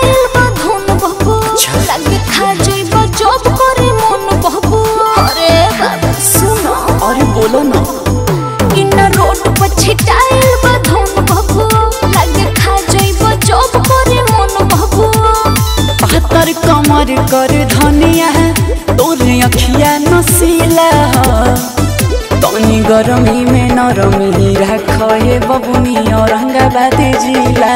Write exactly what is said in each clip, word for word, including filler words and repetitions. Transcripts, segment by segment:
छिटाइल बा धन बहबू लगे खा जइबा जब करे मन बहबू। अरे बाबा सुनो, अरे बोलो ना। इन रोड पर छिटाइल बा धन बहबू लगे खा जइबा जब करे मन बहबू। पातर कमर कर धनिया तोरे अखिया नसीला तनी गरमी में नरमी रखे बबुनी औरंगाबाद जिला।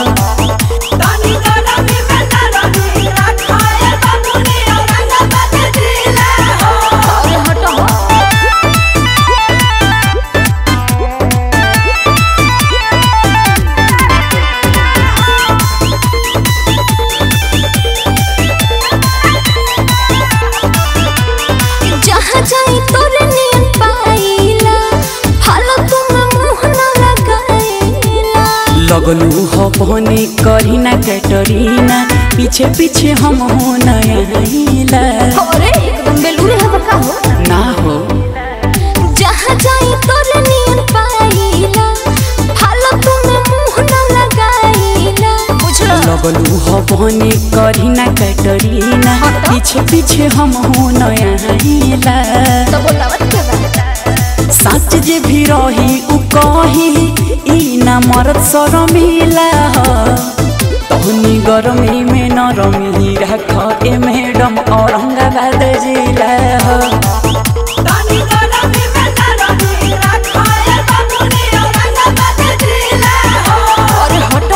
लगलू हो बनी करीना कैटरीना पीछे पीछे हम हो नया। अरे एकदम बेलूरे है का हो ना हो जहाँ जाई तोरे नियन पाइला हालो तुम मुंह न लगाइला। बुझलो लगलू हो बनी करीना कैटरीना पीछे पीछे हम हो नया। तो बोलावत के बा सच जे भी रही उ कही ई ना मरद शरमिला तहनी गरमी में नरमी रख ए मैडम औरंगाबाद जिला। अरे हट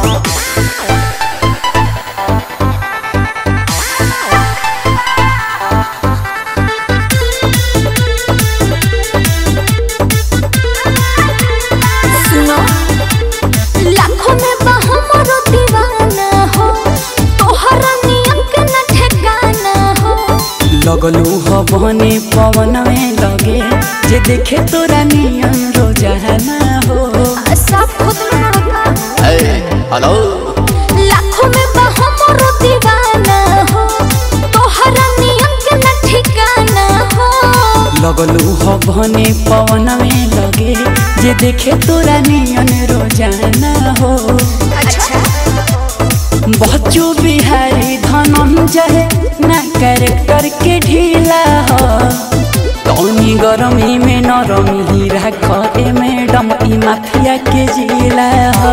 लगलू हो बने पवन में लगे जे देखे तोरा नियन रोजाना हो। सब खुद हेलो लाखों में हमरो दीवाना हो तोहरा नियन के न ठिकाना हो। लगलू हो बने पवन में लगे जे देखे तोरा नियन रोजाना हो। अच्छा बच्चू बिहारी धनंजय ना कैरेक्टर के ढीला हो तनी गरमी में नरमी रख ए मैडम ई माफिया के जिला हो।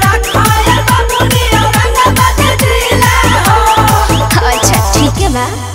अच्छा ठीक है बा।